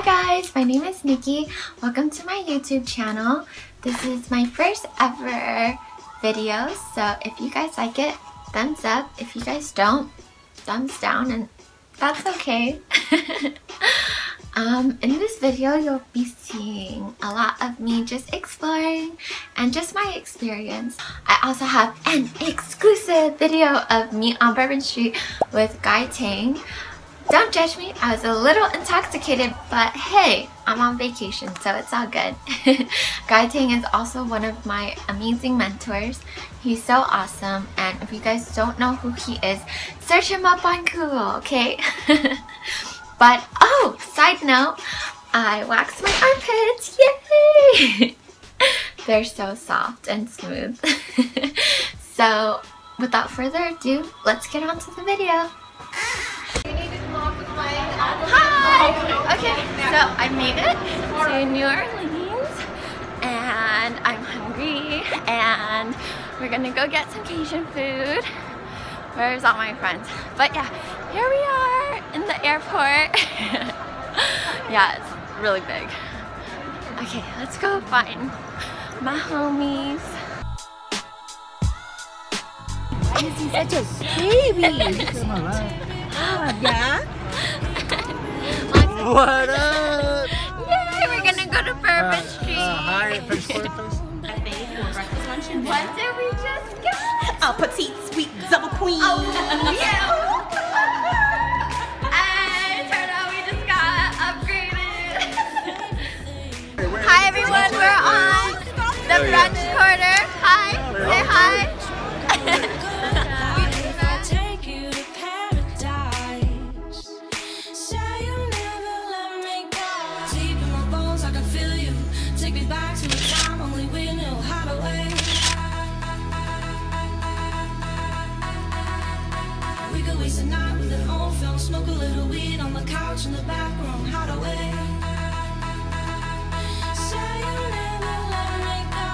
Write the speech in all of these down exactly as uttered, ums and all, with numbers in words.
guys, my name is Nikki. Welcome to my YouTube channel. This is my first ever video, so if you guys like it, thumbs up. If you guys don't, thumbs down, and that's okay. um, in this video, you'll be seeing a lot of me just exploring and just my experience. I also have an exclusive video of me on Bourbon Street with Guy Tang. Don't judge me, I was a little intoxicated, but hey, I'm on vacation, so it's all good. Guy Tang is also one of my amazing mentors. He's so awesome, and if you guys don't know who he is, search him up on Google, okay? But, oh, side note, I waxed my armpits, yay! They're so soft and smooth. So, without further ado, let's get on to the video. Hi! Okay, so I made it to New Orleans and I'm hungry and we're gonna go get some Cajun food. Where's all my friends? But yeah, here we are in the airport. Yeah, it's really big. Okay, let's go find my homies. Why is he such a baby? Oh, yeah? What up? Yay, we're gonna go to Bourbon uh, Street. Uh, hi, first breakfast. What did we just get? A petite sweet double queen. Oh, yeah. And turn out we just got upgraded. Hi everyone, we're on the brunch corner. Hi, say hi. Smoke a little weed on the couch in the back room, hide away. Say you never let me go.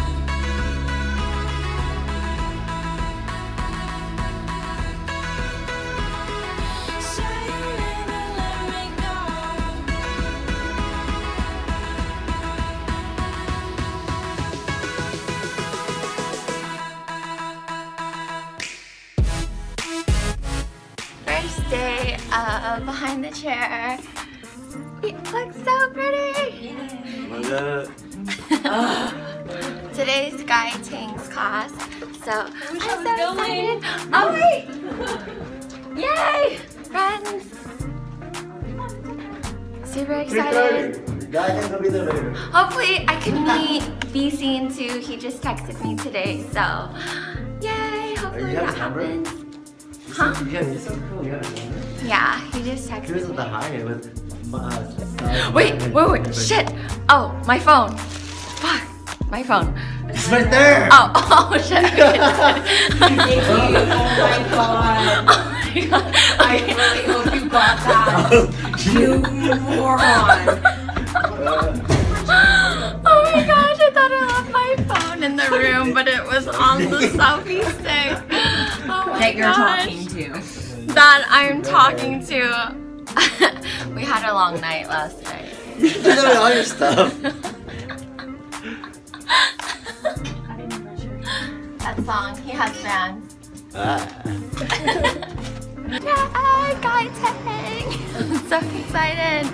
Say you never let me First day of behind the chair. It looks so pretty. What up? Today's Guy Tang's class, so I'm so excited. Oh wait! Yay! Friends! Super excited. Guy can be there later. Hopefully I can meet B C and too. He just texted me today, so yay! Hopefully that happens. Huh? Yeah, he just texted Here's me. the high with uh, Wait, wait, wait, shit! Oh, my phone. Fuck, my phone. It's right there! Oh, oh shit. Oh my god. Oh my god. I really hope you got that. You moron. Oh my gosh, I thought I left my phone in the room, but it was on the selfie stick. Oh my That you're gosh. talking to. That I'm talking to. We had a long night last night. You should do that with all your stuff. That song, he has fans. Ah. Yeah, Guy Tang! I'm so excited.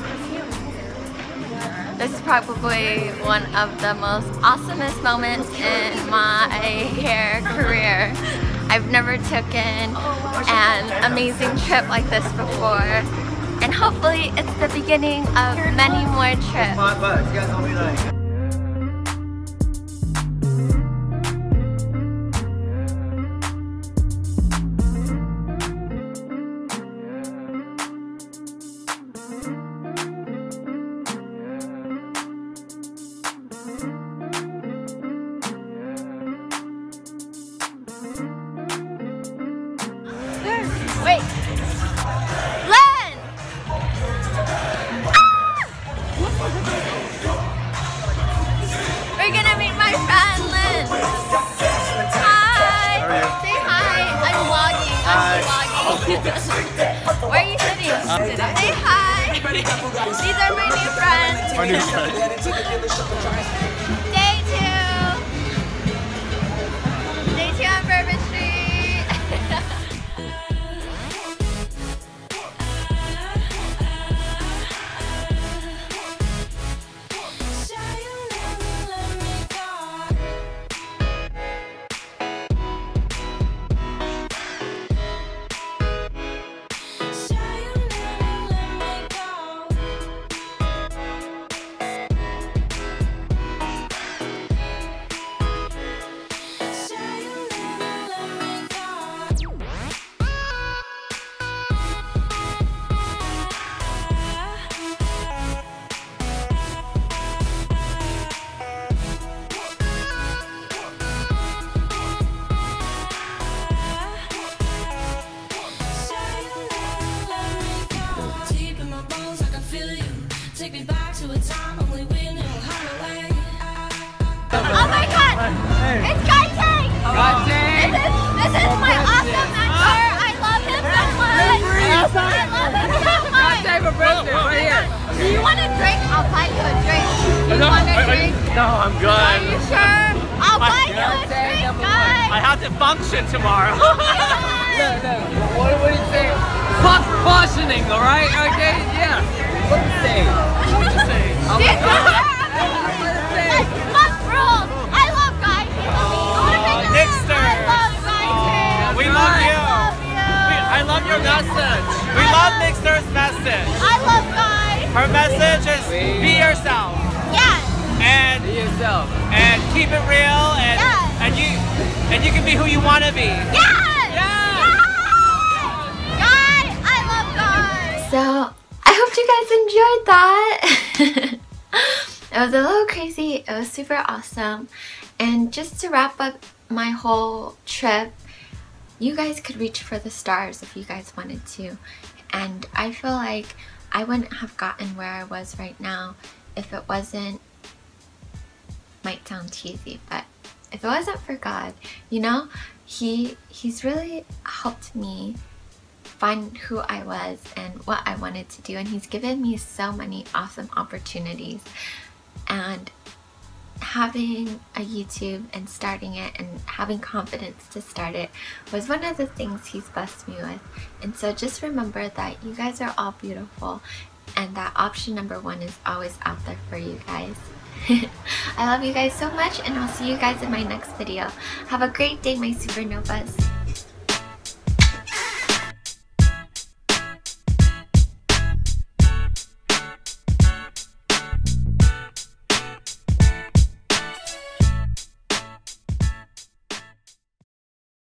This is probably one of the most awesomest moments in my hair career. I've never taken an amazing trip like this before, and hopefully it's the beginning of many more trips. Five bucks. You guys help me like. Wait! Len! Ah! We're gonna meet my friend Len. Hi! Say hi! I'm vlogging. I'm vlogging. Where are you sitting? Say hi! These are my new friends. My new friend. Day two. Day two on Bourbon Street. Oh my god! It's Guy Tang! This is, this is my awesome mentor! I love him so much! I love him so much! right here. Do you want a drink? I'll buy you a drink. Do you want a drink? No, I'm good. Are you sure? I'll buy you a drink, guys! I have to function tomorrow. Look, look, what, what do you say? Fuck cautioning, alright? Okay? Yeah. What do you say? What do you say? Like, fuck rules! I love Guy. He's amazing. Niksters. I love Guy too. We love you. I love you. We, I love your message. We I love love- Niksters' message. I love Guy. Her message is be yourself Yes. and Be yourself. and keep it real and Yes. and you and you can be who you want to be. Yes. Yes. Guy, I love Guy. So I hope you guys enjoyed that. It was a little crazy. It was super awesome. And just to wrap up my whole trip, you guys could reach for the stars if you guys wanted to. And I feel like I wouldn't have gotten where I was right now if it wasn't, might sound cheesy, but if it wasn't for God, you know, he he's really helped me find who I was and what I wanted to do, and he's given me so many awesome opportunities. And having a YouTube and starting it and having confidence to start it was one of the things he's blessed me with. And so just remember that you guys are all beautiful and that option number one is always out there for you guys. I love you guys so much, and I'll see you guys in my next video. Have a great day, my supernovas.